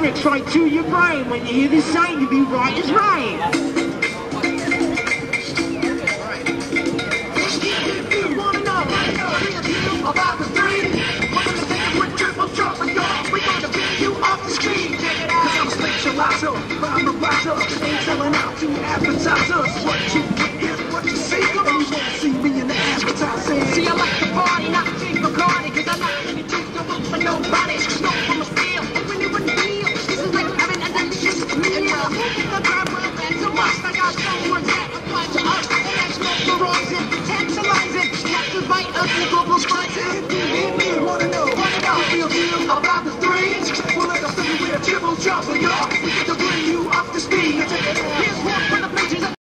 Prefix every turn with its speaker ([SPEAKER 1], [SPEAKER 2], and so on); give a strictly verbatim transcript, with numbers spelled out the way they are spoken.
[SPEAKER 1] lyrics right to your brain. When you hear this saying, you'll be right as rain.
[SPEAKER 2] About the three, we're gonna take it with triple trouble, y'all. We're gonna beat you off the street. Cause I'm a specializer, I'm a riser. Ain't selling out to advertisers. What you get is what you see. And you won't see me in the advertising. See, I like to party, not drink Bacardi. Cause I'm not gonna drink no book for nobody. No from a feel, when you wouldn't feel. This is like having a delicious meal. The crowd will dance so much. I got some words that apply to us. And that's not the wrongs and tantalizing. Not to bite us in the global spot. Wanna know, wanna know, feel feel about the threes. Well, like a figure with a triple trouble, y'all. We get to bring you off the speed.